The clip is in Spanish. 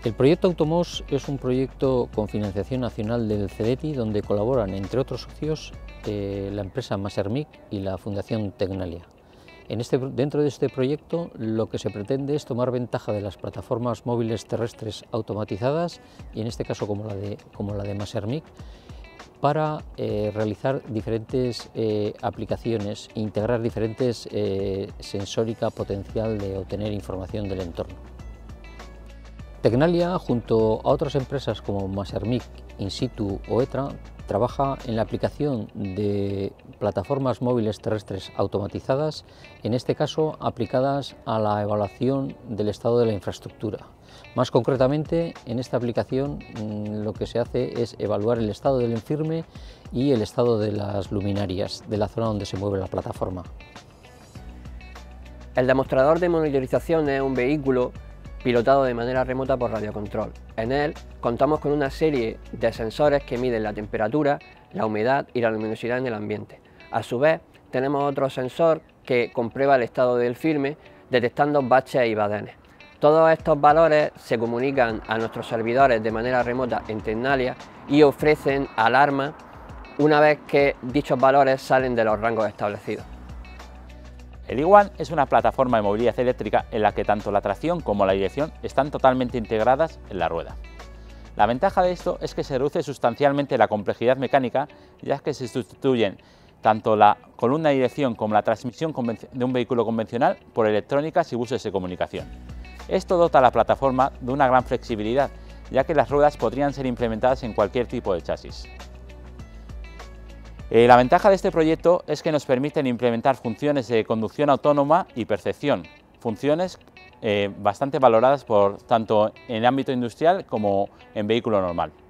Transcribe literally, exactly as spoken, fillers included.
El proyecto Automos es un proyecto con financiación nacional del CEDETI, donde colaboran, entre otros socios, eh, la empresa Masermic y la Fundación Tecnalia. En este, dentro de este proyecto, lo que se pretende es tomar ventaja de las plataformas móviles terrestres automatizadas, y en este caso como la de, como la de Masermic, para eh, realizar diferentes eh, aplicaciones e integrar diferentes eh, sensórica potencial de obtener información del entorno. Tecnalia, junto a otras empresas como Masermic, Insitu o ETRA, trabaja en la aplicación de plataformas móviles terrestres automatizadas, en este caso aplicadas a la evaluación del estado de la infraestructura. Más concretamente, en esta aplicación lo que se hace es evaluar el estado del enfirme y el estado de las luminarias de la zona donde se mueve la plataforma. El demostrador de monitorización es un vehículo pilotado de manera remota por radiocontrol. En él contamos con una serie de sensores que miden la temperatura, la humedad y la luminosidad en el ambiente. A su vez, tenemos otro sensor que comprueba el estado del firme, detectando baches y badenes. Todos estos valores se comunican a nuestros servidores de manera remota en Tecnalia y ofrecen alarmas una vez que dichos valores salen de los rangos establecidos. El iOne es una plataforma de movilidad eléctrica en la que tanto la tracción como la dirección están totalmente integradas en la rueda. La ventaja de esto es que se reduce sustancialmente la complejidad mecánica, ya que se sustituyen tanto la columna de dirección como la transmisión de un vehículo convencional por electrónicas y buses de comunicación. Esto dota a la plataforma de una gran flexibilidad, ya que las ruedas podrían ser implementadas en cualquier tipo de chasis. Eh, la ventaja de este proyecto es que nos permiten implementar funciones de conducción autónoma y percepción, funciones eh, bastante valoradas por tanto en el ámbito industrial como en vehículo normal.